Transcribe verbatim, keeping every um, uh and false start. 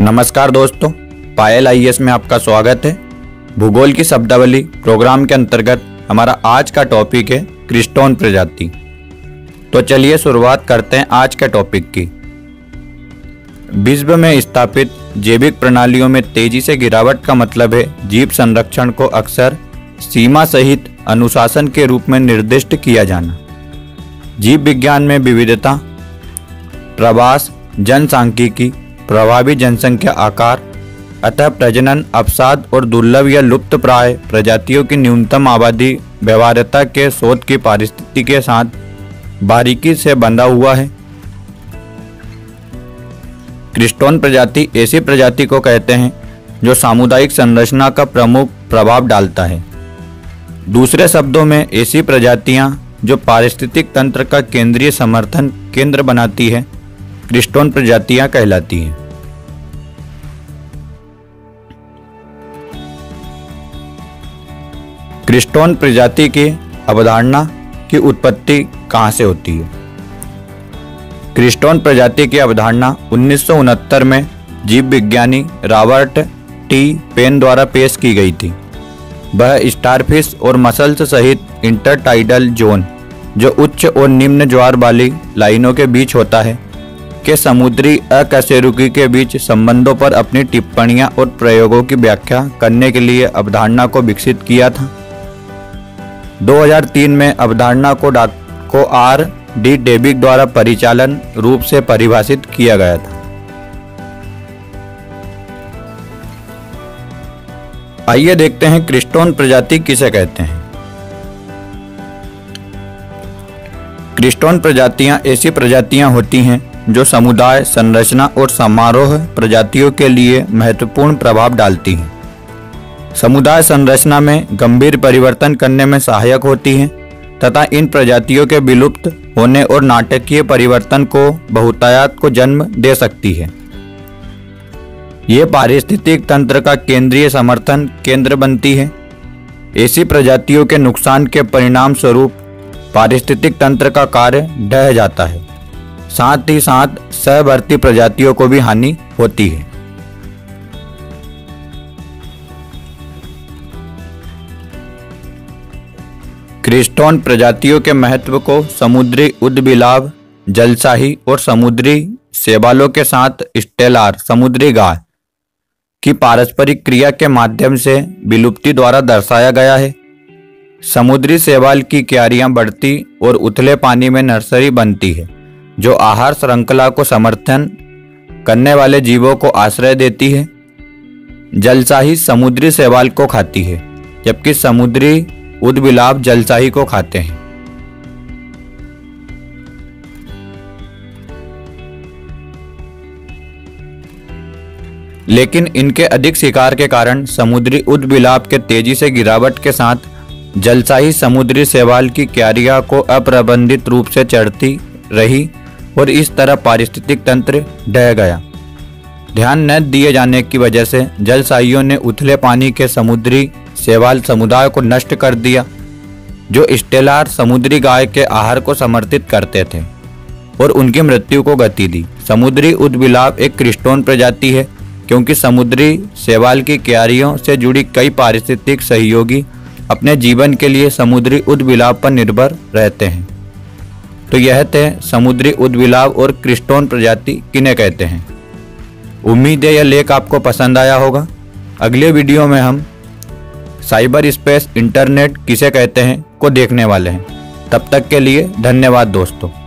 नमस्कार दोस्तों, पायल आई A S में आपका स्वागत है। भूगोल की शब्दावली प्रोग्राम के अंतर्गत हमारा आज का टॉपिक है क्रिस्टोन प्रजाति। तो चलिए शुरुआत करते हैं आज के टॉपिक की। विश्व में स्थापित जैविक प्रणालियों में तेजी से गिरावट का मतलब है जीव संरक्षण को अक्सर सीमा सहित अनुशासन के रूप में निर्दिष्ट किया जाना। जीव विज्ञान में विविधता, प्रवास, जनसांख्यिकी, प्रभावी जनसंख्या आकार, अतः प्रजनन, अवसाद और दुर्लभ या लुप्त प्राय प्रजातियों की न्यूनतम आबादी व्यवहार्यता के शोध की परिस्थिति के साथ बारीकी से बंधा हुआ है। क्रिस्टोन प्रजाति ऐसी प्रजाति को कहते हैं जो सामुदायिक संरचना का प्रमुख प्रभाव डालता है। दूसरे शब्दों में ऐसी प्रजातियां जो पारिस्थितिक तंत्र का केंद्रीय समर्थन केंद्र बनाती है क्रिस्टोन प्रजातियां कहलाती हैं। क्रिस्टोन प्रजाति की अवधारणा की उत्पत्ति कहां से होती है? क्रिस्टोन प्रजाति की अवधारणा उन्नीस सौ उनहत्तर में जीव विज्ञानी रॉबर्ट टी पेन द्वारा पेश की गई थी। वह स्टारफिश और मसल्स सहित इंटरटाइडल जोन, जो उच्च और निम्न ज्वार वाली लाइनों के बीच होता है, के समुद्री अकशेरुकी के बीच संबंधों पर अपनी टिप्पणियां और प्रयोगों की व्याख्या करने के लिए अवधारणा को विकसित किया था। दो हज़ार तीन में अवधारणा को डॉ को आर डी डेबिक द्वारा परिचालन रूप से परिभाषित किया गया था। आइए देखते हैं क्रिस्टोन प्रजाति किसे कहते हैं। क्रिस्टोन प्रजातियां ऐसी प्रजातियां होती हैं जो समुदाय, संरचना और समारोह प्रजातियों के लिए महत्वपूर्ण प्रभाव डालती हैं। समुदाय संरचना में गंभीर परिवर्तन करने में सहायक होती हैं तथा इन प्रजातियों के विलुप्त होने और नाटकीय परिवर्तन को बहुतायत को जन्म दे सकती है। ये पारिस्थितिक तंत्र का केंद्रीय समर्थन केंद्र बनती है। ऐसी प्रजातियों के नुकसान के परिणाम स्वरूप पारिस्थितिक तंत्र का कार्य ढह जाता है, साथ ही साथ सहवर्ती प्रजातियों को भी हानि होती है। क्रिस्टोन प्रजातियों के महत्व को समुद्री उद्बिलाव, जलशाही और समुद्री शैवालों के साथ स्टेलार समुद्री गाय की पारस्परिक क्रिया के माध्यम से विलुप्ति द्वारा दर्शाया गया है। समुद्री शैवाल की क्यारियां बढ़ती और उथले पानी में नर्सरी बनती है, जो आहार श्रृंखला को समर्थन करने वाले जीवों को आश्रय देती है। जलशाही समुद्री शैवाल को खाती है, जबकि समुद्री उद्बिलाव जलशाही को खाते हैं। लेकिन इनके अधिक शिकार के कारण समुद्री उद्बिलाव के तेजी से गिरावट के साथ जलशाही समुद्री शैवाल की क्यारियां को अप्रबंधित रूप से चढ़ती रही और इस तरह पारिस्थितिक तंत्र ढह गया। ध्यान न दिए जाने की वजह से जलशाहियों ने उथले पानी के समुद्री शैवाल समुदाय को नष्ट कर दिया, जो स्टेलार समुद्री गाय के आहार को समर्थित करते थे, और उनकी मृत्यु को गति दी। समुद्री उद्बिलाव एक क्रिस्टोन प्रजाति है क्योंकि समुद्री शैवाल की क्यारियों से जुड़ी कई पारिस्थितिक सहयोगी अपने जीवन के लिए समुद्री उद्बिलाव पर निर्भर रहते हैं। तो यह थे समुद्री उद्बिलाव और क्रिस्टोन प्रजाति किन्हें कहते हैं। उम्मीद है यह लेख आपको पसंद आया होगा। अगले वीडियो में हम साइबर स्पेस इंटरनेट किसे कहते हैं को देखने वाले हैं। तब तक के लिए धन्यवाद दोस्तों।